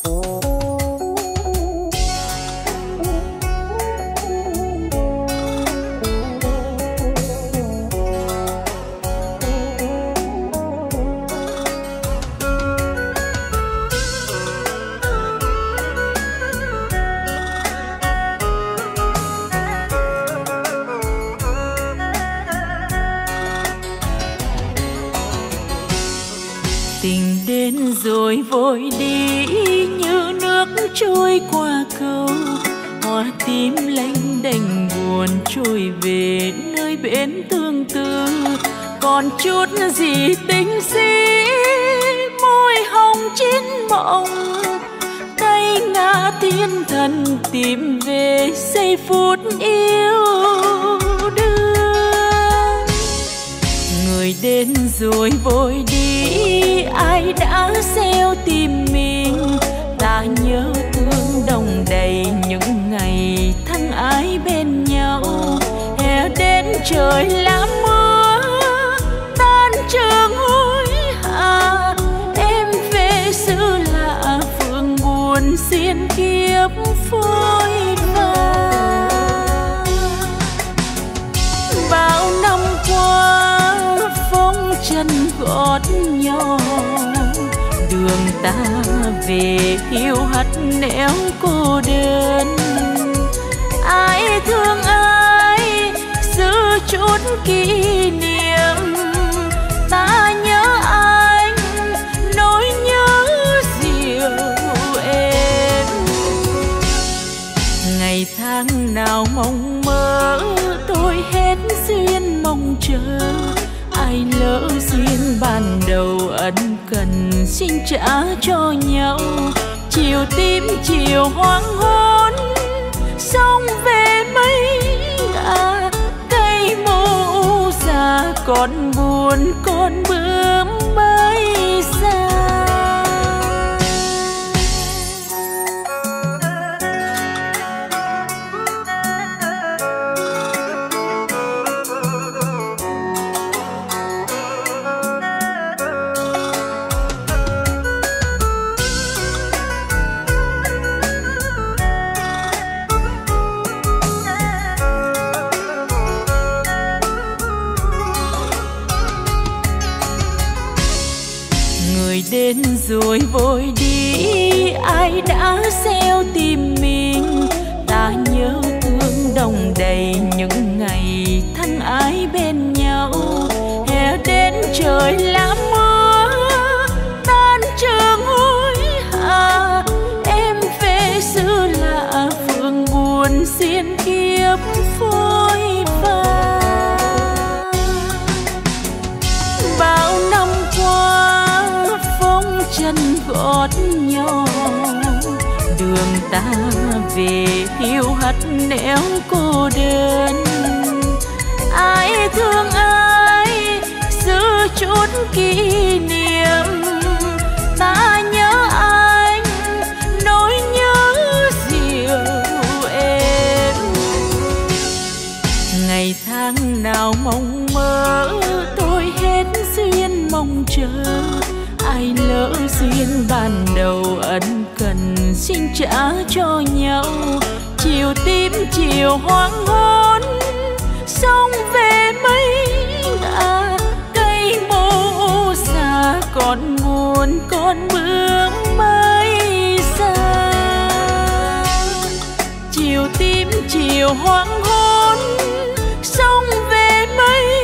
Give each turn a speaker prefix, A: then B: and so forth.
A: Tình đến rồi vội đi như nước trôi qua cầu, hoa tím lênh đênh buồn trôi về nơi bên tương tư. Còn chút gì tình sĩ môi hồng chín mộng, tay ngã thiên thần tìm về giây phút yêu đương. Người đến rồi vội đi, ai đã gieo tìm mình. Ta nhớ thương đồng đầy những ngày thân ái bên nhau. Hè đến trời lá mưa, tan trường hối hả. Em về xứ lạ phường buồn xiên kiếp phôi pha. Bao năm qua phong trần gót nhỏ, đường ta về hiu hắt nẻo cô đơn. Ai thương ai giữ chút kỷ niệm, ta nhớ anh nỗi nhớ dịu êm. Ngày tháng nào mong mơ tôi hết duyên mong chờ. Ai lỡ duyên ban đầu ân cần xin trả cho nhau. Chiều tím chiều hoàng hôn sông về mấy ngả. Cây mô già còn buồn con bướm bay xa. Đến rồi vội đi, ai đã gieo tìm mình. Ta nhớ thương đồng đầy những ngày thân ái bên nhau. Hè đến trời lá mưa, tan trường hối hả. Em về xứ lạ phường buồn xiên kiếp phôi pha. Bao năm qua chân gót nhỏ, đường ta về hiu hắt nẻo cô đơn. Ai thương ai giữ chút kỷ niệm, ta nhớ anh nỗi nhớ dịu êm. Ngày tháng nào mong mơ tôi hết duyên mong chờ. Ai lỡ duyên ban đầu ân cần xin trả cho nhau. Chiều tím chiều hoàng hôn sông về mấy ngả. Cây mô già còn buồn con bướm bay xa. Chiều tím chiều hoàng hôn sông về mấy